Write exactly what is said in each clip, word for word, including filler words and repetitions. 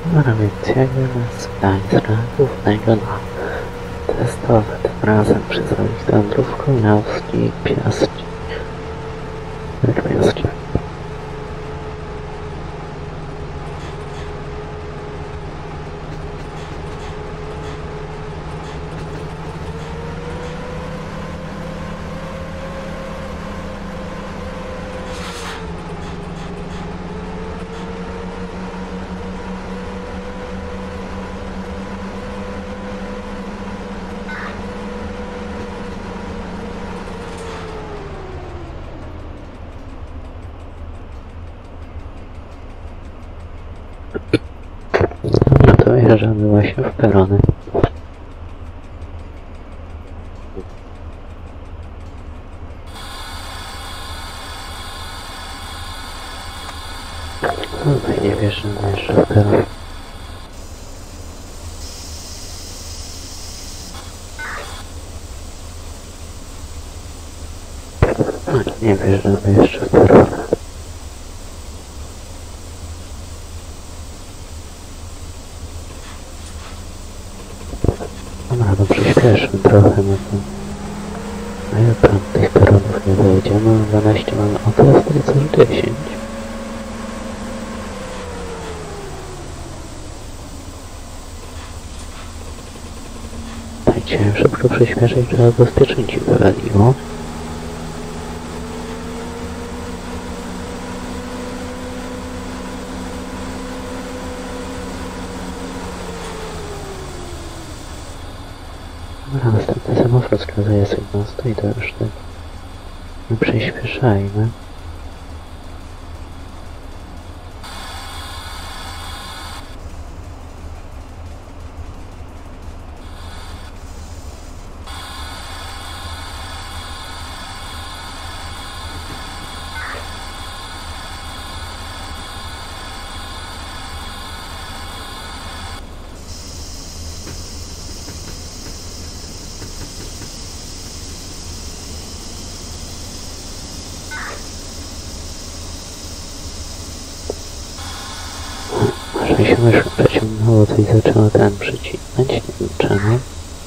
A więc jedziemy z Gdańska głównego na testowe, tym razem przyzwoitą wędrówką na wsi Piast. Piast. No to wjeżdżamy właśnie w perony. Tutaj nie wjeżdżamy jeszcze w peron. No nie wjeżdżamy jeszcze w peron. Dobra, no przyspieszmy trochę, no to... No i tam tych peronów nie dojedziemy, dwanaście mamy odjazd, to jest dziesięć. Tak, chciałem szybko przyspieszyć, żeby bezpieczniki wywaliło. Dobra, następny semafor wskazuje sygnał i to już tak nie przyspieszajmy. Może się już przeciągnęło, coś zaczęło ten przycinać, nie wiem czemu.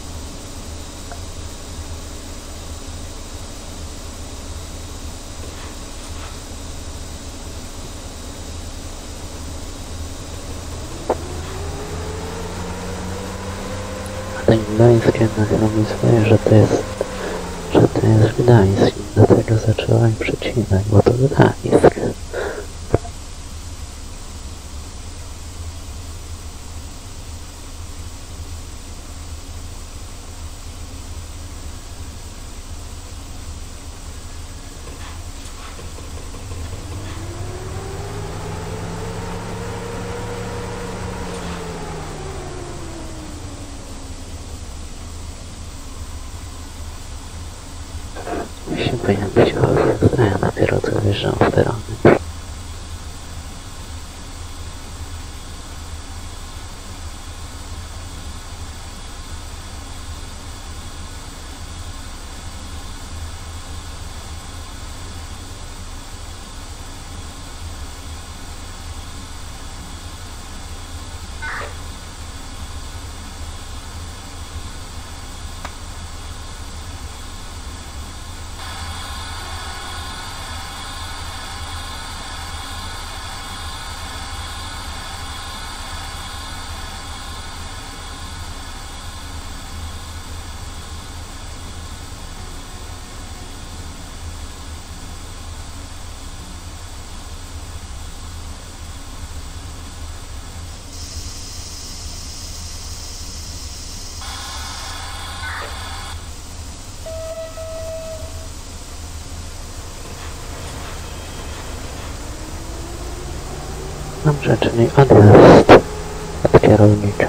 A ten gdańskie nagramy swoje, że to jest, że to jest Gdańsk, dlatego zacząłem przycinać, bo to Gdańsk. Się powinien być odjazd, a ja dopiero co wjeżdżam w perony. Dobrze, czyli odjazd od kierownicza.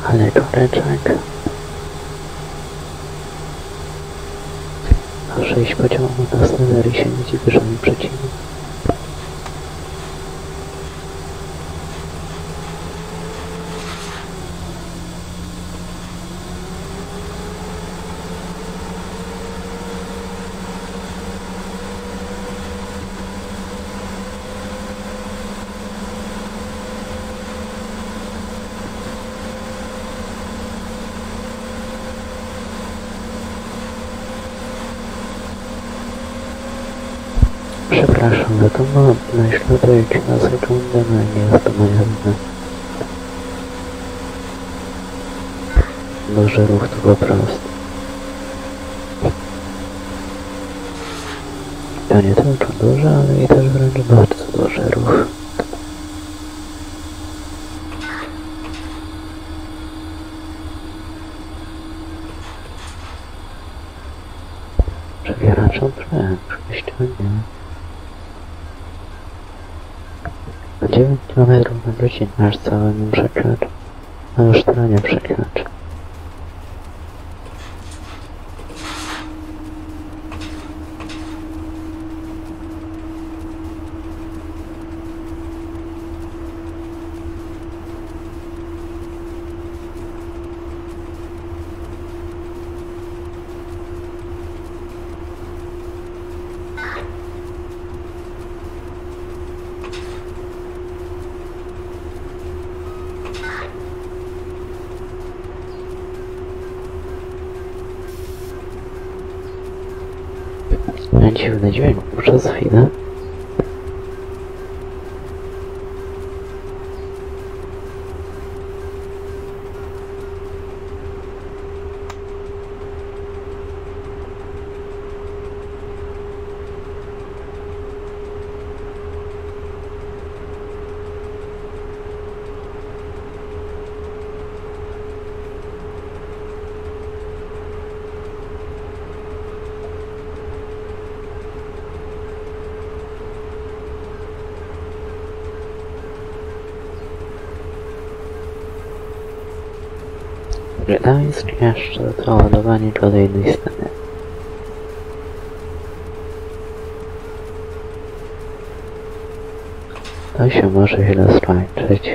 Ale koreczek. A sześć poziomów na Snevery się nie dziwi, że mi przeciwnie. Przepraszam, że to mam naśladujcie na sekundę, no nie jest to moja wina. Duży ruch to po prostu. To nie tylko duży, ale i też wręcz bardzo duży ruch. Przebieraczą prędkość, to nie. dziewięć kilometrów na godzinę aż cały nim przekracza, a już tyle nie przekracza. Dziwny dźwięk przez chwilę. Gdańsk jeszcze to ładowanie kolejnej sceny. To się może źle skończyć.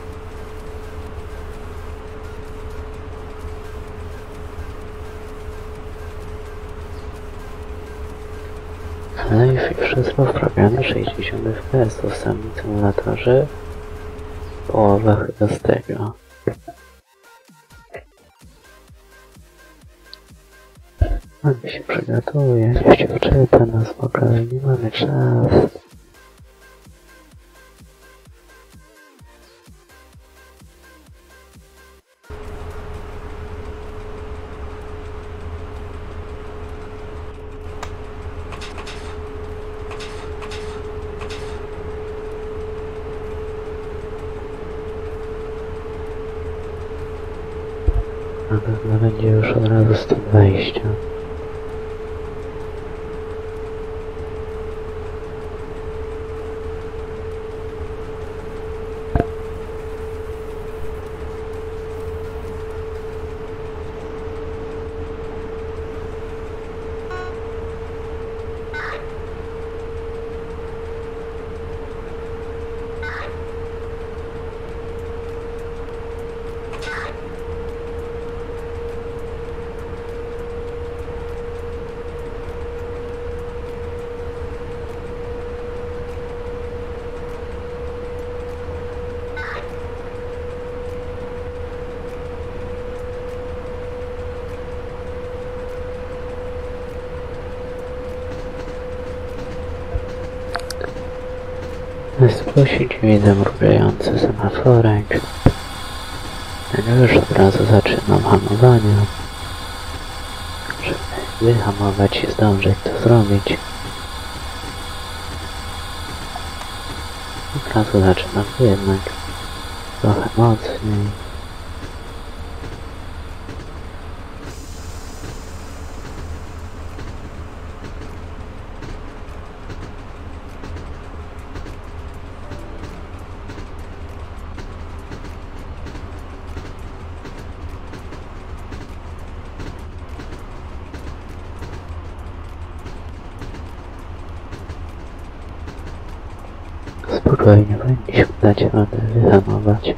Ale już wszystko w programie sześćdziesiąt F P S w samym symulatorze. Połowa chyba z tego. Mamy się przygotuje, niech się wczyta na spokojnie, mamy czas. Na pewno będzie już od razu sto dwadzieścia. Spuścić widzę mrugający semaforek. Ja już od razu zaczynam hamowanie, żeby wyhamować i zdążyć to zrobić. Od razu zaczynam jednak trochę mocniej. spokojnie, powinniśmy dać radę wyhamować.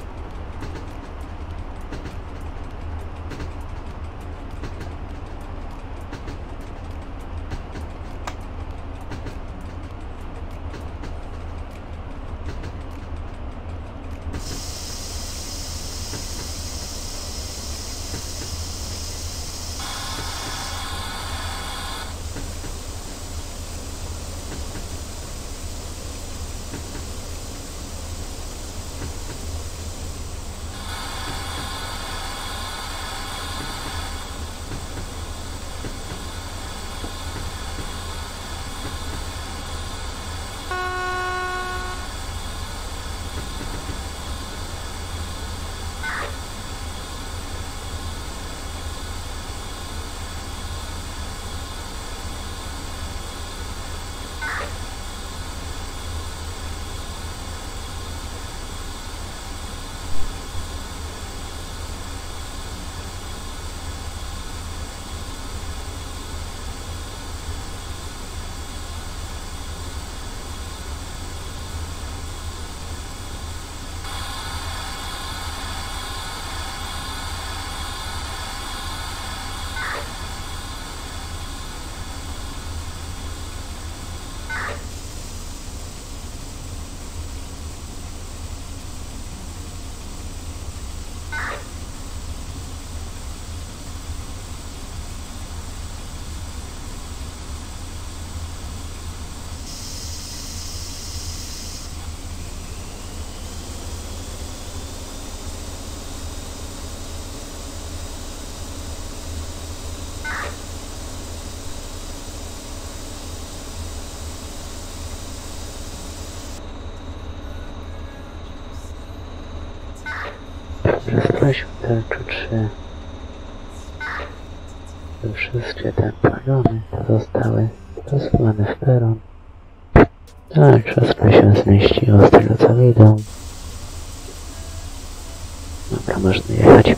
Rozprośmy tarczu trzy. Wszystkie te pagony zostały rozsłane w peron. Tak, wszystko się zmieściło z tego co widzą. Dobra, można jechać.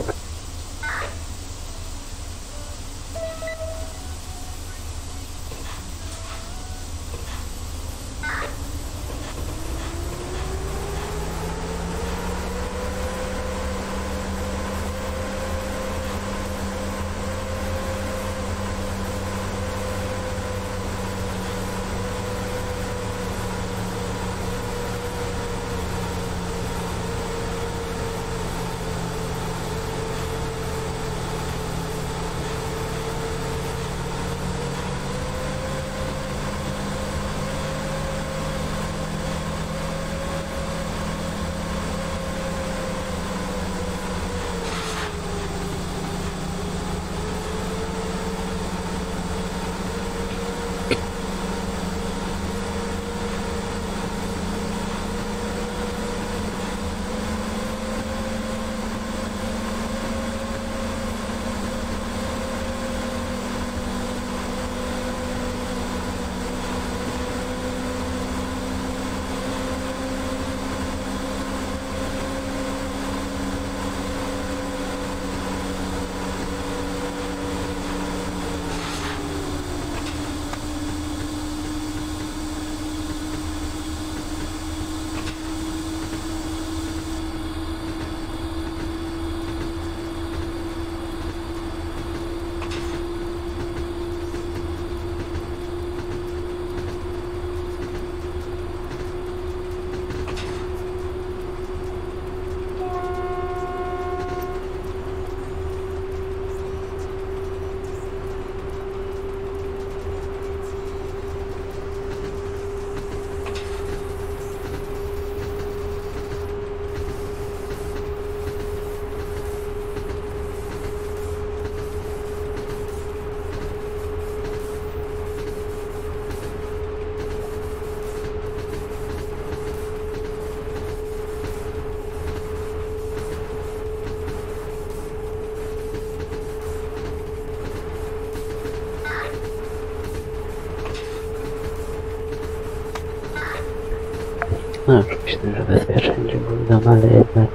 No już myślę, że bezpieczeństwo budą, ale jednak,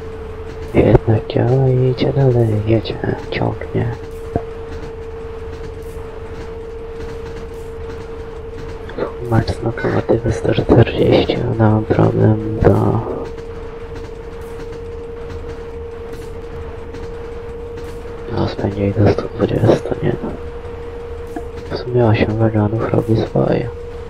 jednak działa i idzie dalej, jedzie, ciągnie. max lokomotywy sto czterdzieści, ale mam problem do... No, spędzi ich do stu dwudziestu, nie no. W sumie osiem wagonów robi swoje.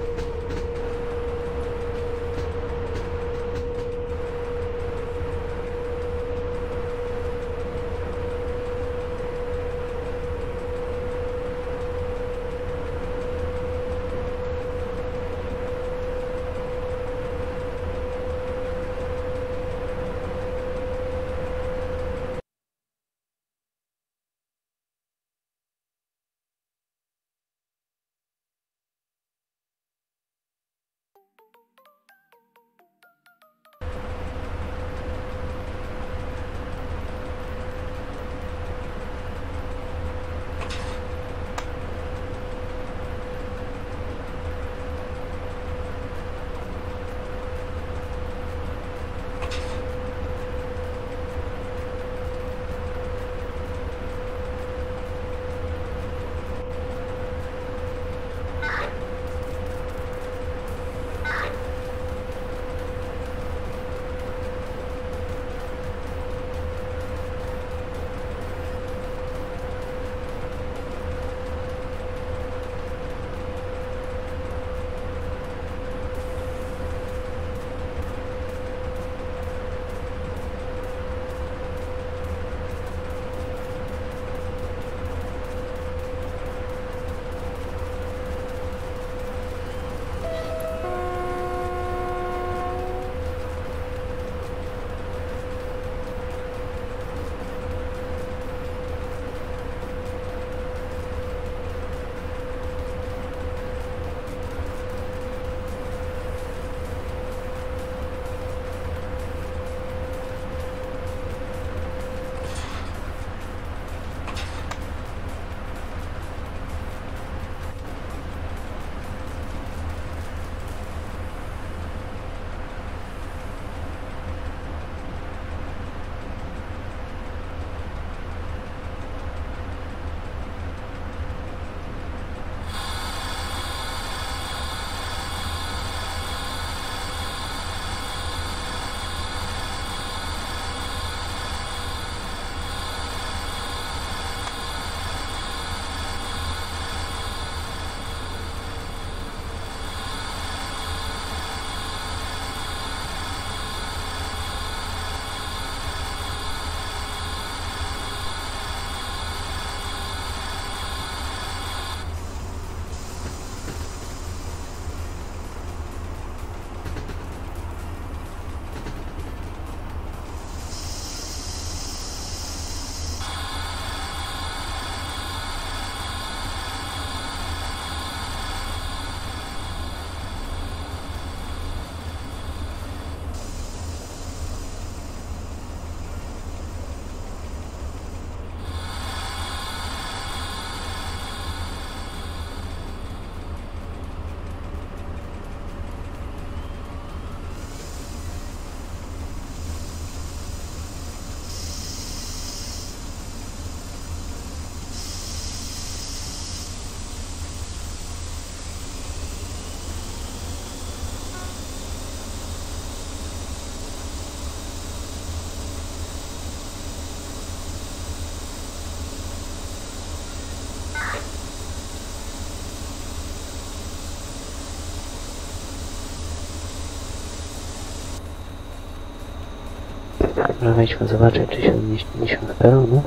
Może wejdźmy zobaczyć, czy się zmieściliśmy w peronu.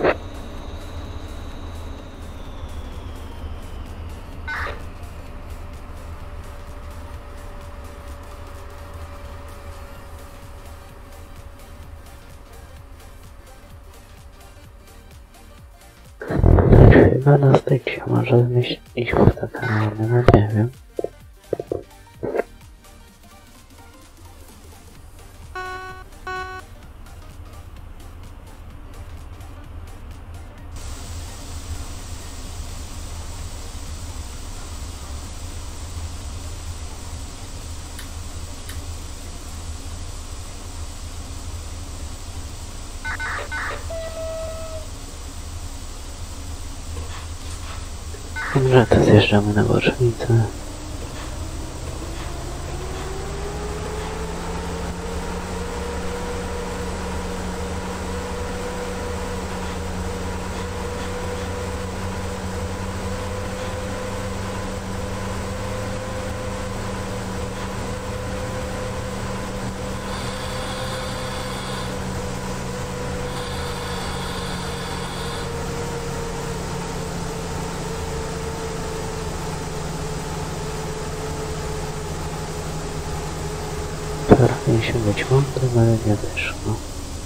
Chyba na styk się może zmieściliśmy w te perony, no nie wiem. Dobrze, to zjeżdżamy na bocznicę. starałem się być mądrym, ale nie wyszło.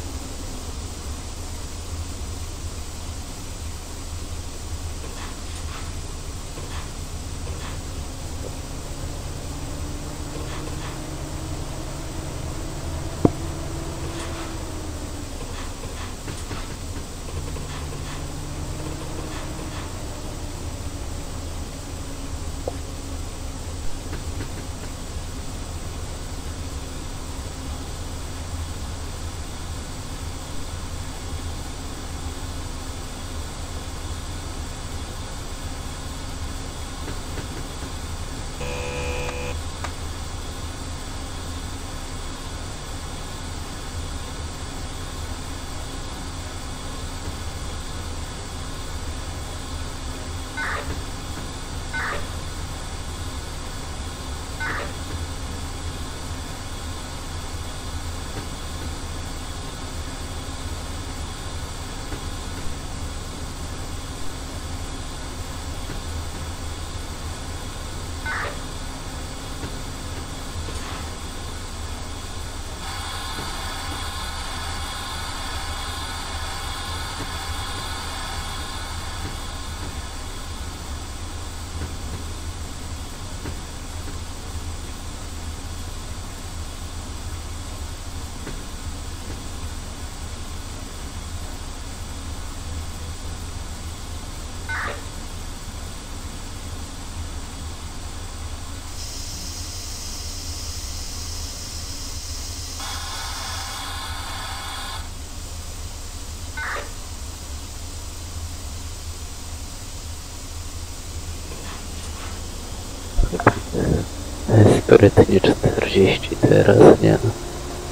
Sprytnie czterdzieści teraz, nie no.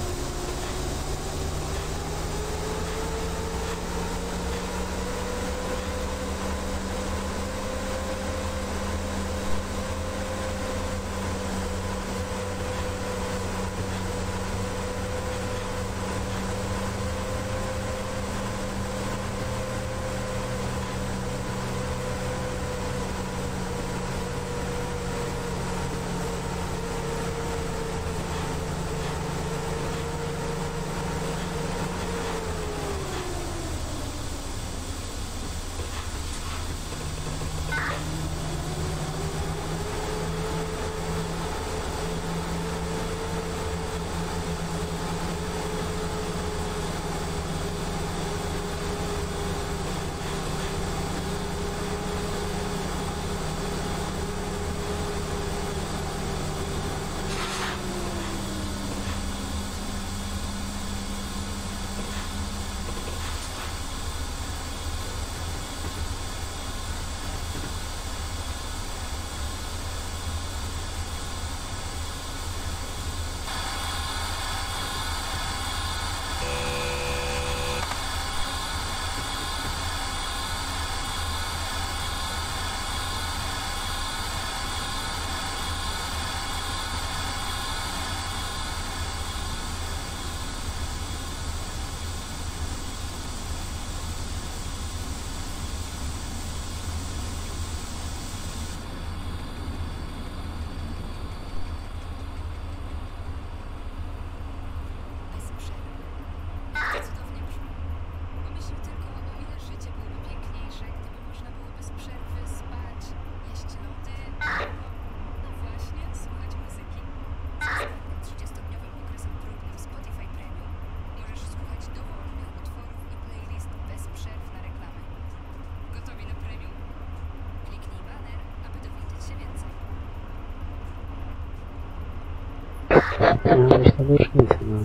Miałeś na bocznicę, no.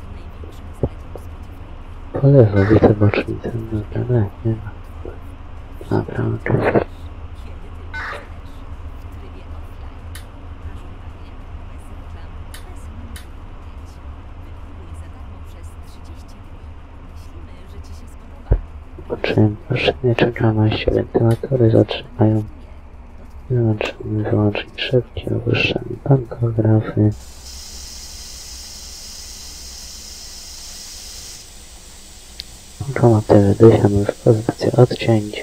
Po lewo widzę bocznicę, no ale nie ma. Naprawdę. Zobaczymy, maszyny czekamy, aż się wentylatory zatrzymają. Wyłączymy wyłącznik szybki, opuszczamy pantografy. Lokomotywy dysiamy w pozycję odcięcia.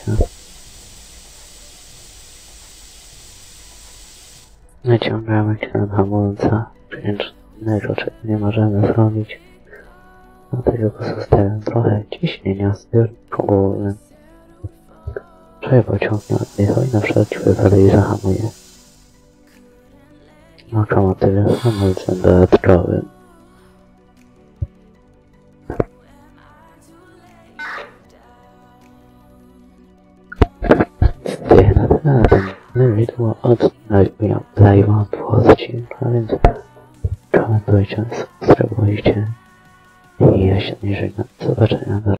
Naciągamy kran hamulca, innego, czego nie możemy zrobić. Dlatego pozostawiam trochę ciśnienia w zbiorniku głównym. Czy pociągnie oddycha i na wszelki wypadek zahamuje. Lokomotywy z hamulcem dodatkowym. Zdech na tyle, ten widło odnajdują odpłoci, a więc komentujcie, subskrybujcie i ja się nie żegnam. Do zobaczenia.